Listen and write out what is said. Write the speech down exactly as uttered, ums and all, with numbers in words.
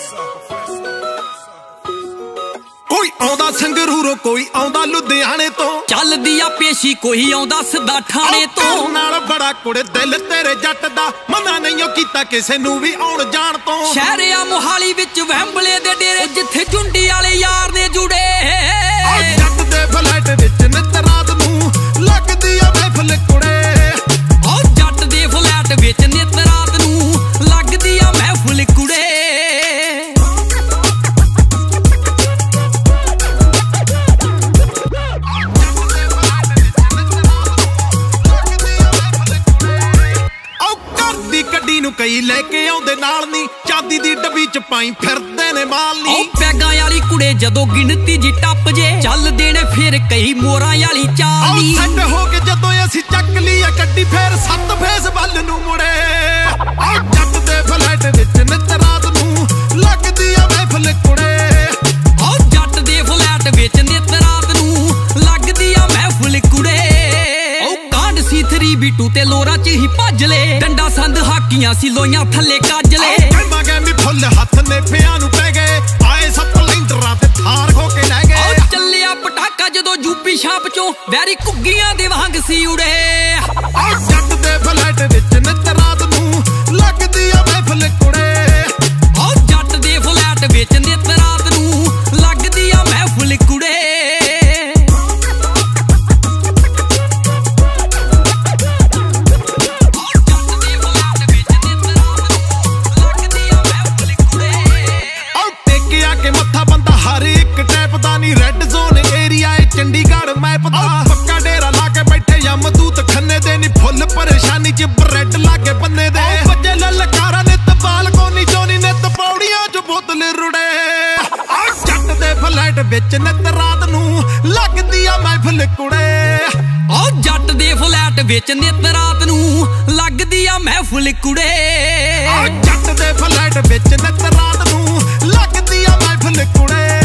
कोई आउंदा संगरूरों कोई आउंदा लुधियाने तो चलदी आ पेशी कोई आउंदा सदा ठाणे तो नाल बड़ा कुड़े दिल तेरे जट दा मना नहीं कीता किसे नू भी आउण जाण तो शहर आ मोहाली विच वैंबले दे डेरे जिथे झुंडी वाले यार ने जुड़े जट दे फ्लैट विच नित रात नू लगदी आ महफिल कुड़े ओ जट दे फ्लैट विच नित रात नू लगदी आ महफिल कुड़े कई लेके आउंदे नाल नी चांदी दी डब्बी च पाई फिरदे ने माल नी ओ पैगां वाली कुड़े जदों गिनती जी टप जे चल देने फिर कई मोरां वाली चाल नी सैट हो के जदों असीं चक लीए गड्डी फिर सत्त फेस बल नू मुड़े आ जट दे फ्लैट विच नित रात नू लगदी आ महफिल कुड़े ओ जट दे फ्लैट विच नित रात नू लगदी आ महफिल कुड़े ओ कांड सी थ्री बी टू ते लोरा च ही भज ले डंडा संद हाकियां सी लोइयां थल्ले काजले गैमा गैमी फुੱਲ हथ ने पियां नू पै गए आए सप्लेंडरां ते थार खो के ले गए ओ ਚੱਲਿਆ ਪਟਾਕਾ ਜਦੋਂ ਯੂਪੀ ਛਾਪ ਚੋਂ ਵੈਰੀ ਕੁੱਗੀਆਂ ਦੇ ਵਾਂਗ ਸੀ ਉੜੇ ਆ ਜੱਟ ਦੇ ਫਲੈਟ ਵਿੱਚ ਨਿਤ ਰਾਤ ਨੂੰ ਲੱਗਦੀ ਆ महफिल ਕੁੜੇ ओ जट दे फ्लैट विच नित रात नू लगदी आ महफिल कुड़े रेड जोन एरिया है चंडीगढ़ मैप दा पक्का डेरा लाके बैठे यमदूत खन्ने दे नी फुल परेशानी च ब्रेड लाके बन्ने दे बजे ललकारा ने तबाल कोनी चोनी ने तपौड़ियां च बोतल रुड़े आ जट दे फ्लैट विच नित रात नू लगदी आ महफिल कुड़े ओ जट दे फ्लैट विच नित रात नू लगदी आ महफिल कुड़े आ जट दे फ्लैट विच नित रात नू लगदी आ महफिल कुड़े।